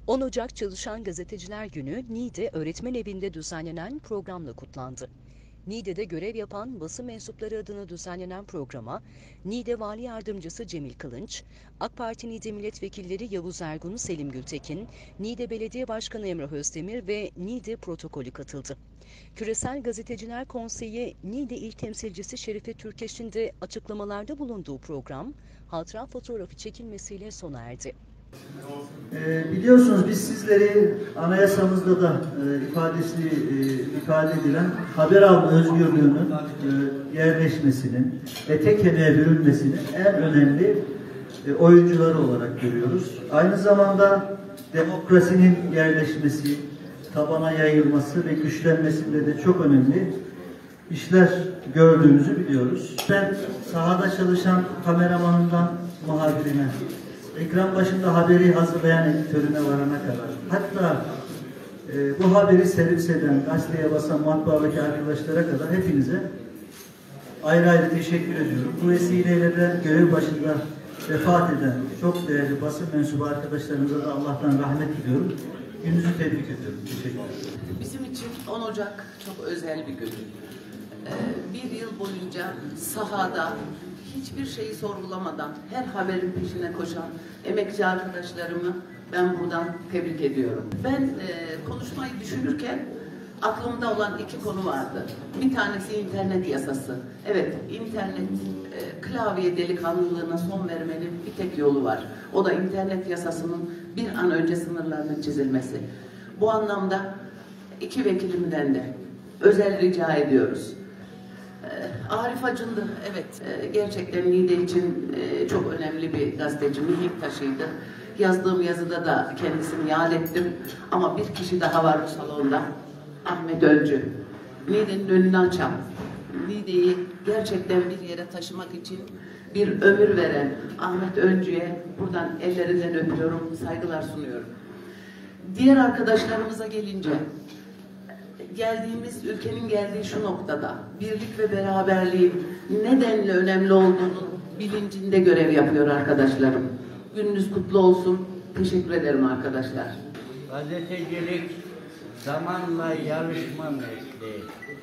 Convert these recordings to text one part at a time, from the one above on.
10 Ocak Çalışan Gazeteciler Günü Niğde Öğretmen Evi'nde düzenlenen programla kutlandı. Niğde'de görev yapan basın mensupları adına düzenlenen programa Niğde Vali Yardımcısı Cemil Kılınç, AK Parti Niğde Milletvekilleri Yavuz Ergun, Selim Gültekin, Niğde Belediye Başkanı Emrah Özdemir ve Niğde Protokolü katıldı. Küresel Gazeteciler Konseyi Niğde İl Temsilcisi Şerife Türkeş'in de açıklamalarda bulunduğu program, hatıra fotoğrafı çekilmesiyle sona erdi. Biliyorsunuz biz sizleri anayasamızda da ifade edilen haber alma özgürlüğünün yerleşmesinin ve tek keliğe bürünmesinin en önemli oyuncuları olarak görüyoruz. Aynı zamanda demokrasinin yerleşmesi, tabana yayılması ve güçlenmesinde de çok önemli işler gördüğümüzü biliyoruz. Ben sahada çalışan kameramanından muhabirine, ekran başında haberi hazırlayan editörüne varana kadar, hatta bu haberi servis eden, gazeteye basan matbaadaki arkadaşlara kadar hepinize ayrı ayrı teşekkür ediyorum. Bu vesileyle de görev başında vefat eden çok değerli basın mensubu arkadaşlarımıza da Allah'tan rahmet diliyorum. Gününüzü tebrik ediyorum. Teşekkür ederim. Bizim için 10 Ocak çok özel bir gün. Bir yıl boyunca sahada hiçbir şeyi sorgulamadan her haberin peşine koşan emekçi arkadaşlarımı ben buradan tebrik ediyorum. Ben konuşmayı düşünürken aklımda olan iki konu vardı. Bir tanesi internet yasası. Evet, internet klavye delikanlılığına son vermenin bir tek yolu var. O da internet yasasının bir an önce sınırlarının çizilmesi. Bu anlamda iki vekilimden de özel rica ediyoruz. Arif Acun'du, evet, gerçekten Niğde için çok önemli bir gazeteci, mihenk taşıydı. Yazdığım yazıda da kendisini yad ettim. Ama bir kişi daha var bu salonda, Ahmet Öncü. Niğde'nin önünü açan, Niğde'yi gerçekten bir yere taşımak için bir ömür veren Ahmet Öncü'ye buradan ellerinden öpüyorum, saygılar sunuyorum. Diğer arkadaşlarımıza gelince, geldiğimiz, ülkenin geldiği şu noktada birlik ve beraberliğin nedenle önemli olduğunu bilincinde görev yapıyor arkadaşlarım. Gününüz kutlu olsun. Teşekkür ederim arkadaşlar. Gazetecilik zamanla yarışma mesleği.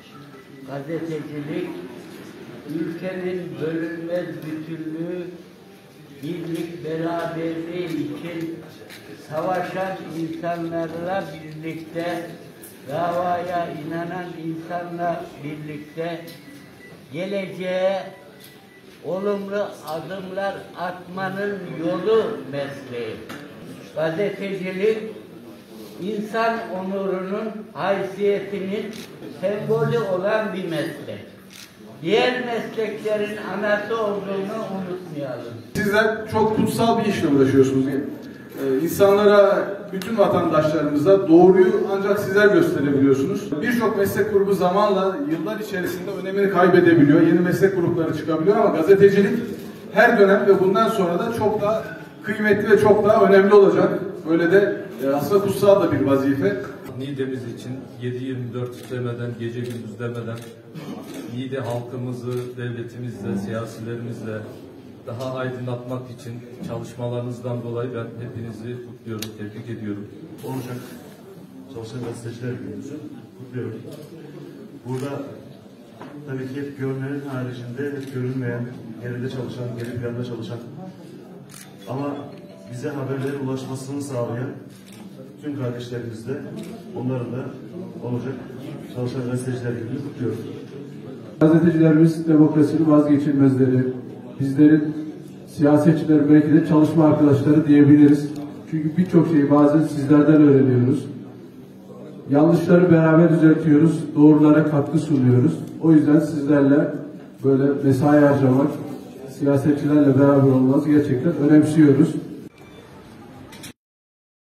Gazetecilik ülkenin bölünmez bütünlüğü, birlik beraberliği için savaşan insanlarla birlikte, davaya inanan insanla birlikte geleceğe olumlu adımlar atmanın yolu mesleği. Gazetecilik, insan onurunun, haysiyetinin sembolü olan bir meslek. Diğer mesleklerin anası olduğunu unutmayalım. Sizler çok kutsal bir işle uğraşıyorsunuz. İnsanlara, bütün vatandaşlarımıza doğruyu ancak sizler gösterebiliyorsunuz. Birçok meslek grubu zamanla, yıllar içerisinde önemini kaybedebiliyor. Yeni meslek grupları çıkabiliyor ama gazetecilik her dönem ve bundan sonra da çok daha kıymetli ve çok daha önemli olacak. Böyle de aslında kutsal da bir vazife. Niğde'miz için 7/24 demeden, gece gündüz demeden Niğde halkımızı, devletimizle, siyasilerimizle daha aydınlatmak için çalışmalarınızdan dolayı ben hepinizi kutluyorum, tebrik ediyorum. 10 Ocak Sosyal Gazeteciler Günümüzü kutluyorum. Burada tabii ki hep görünenin haricinde hep görünmeyen, geride çalışan, geri planda çalışan ama bize haberlerin ulaşmasını sağlayan tüm kardeşlerimiz de onların da 10 Ocak Çalışan Gazeteciler Günü'nü kutluyorum. Gazetecilerimiz demokrasinin vazgeçilmezleri. Bizlerin, siyasetçiler belki de çalışma arkadaşları diyebiliriz. Çünkü birçok şeyi bazen sizlerden öğreniyoruz. Yanlışları beraber düzeltiyoruz, doğrulara katkı sunuyoruz. O yüzden sizlerle böyle mesai harcamak, siyasetçilerle beraber olmanızı gerçekten önemsiyoruz.